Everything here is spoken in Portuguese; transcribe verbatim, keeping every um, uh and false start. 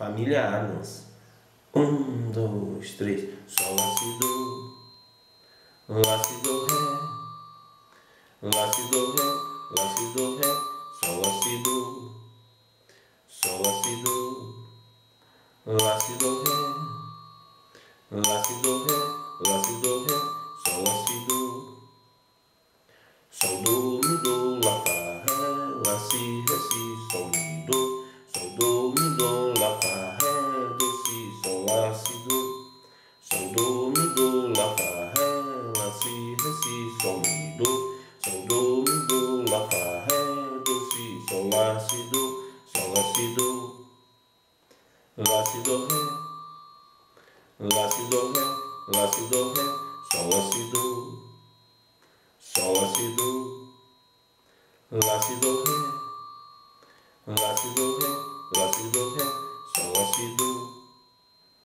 Família Adams. Um, dois, três. Sol, lá, si, do. Lá, si, do, ré. Lá, si, do, ré. Lá, si, do, ré. Sol, lá, si, do. Sol, lá, si, do. Lá, si, do, ré. Lá, si, do, ré. Lá, si, do, ré. Sol, lá, si, do. Sol, do, mi, do, lá, fá, ré. Lá, si, ré, si, sol, mi, do. Sol, do, mi, do, lá, fá, ré. Do, si, sol, lá, si, do. Sol, do, mi, do, lá, fá, ré. Lá, si, ré, si, sol, mi, do. Sol, do, mi, do, lá, fá, ré. Do, si, sol, lá, si, do. Sol, lá, si, do. Lá, si, do, ré. Lá, si, do, ré. Lá, si, do, ré. Sol, lá, si, do. Sol, lá, si, do. Lá, si, do, ré. Lá, si, do, ré. Lá, si, do, ré. Sol, lá, si, do.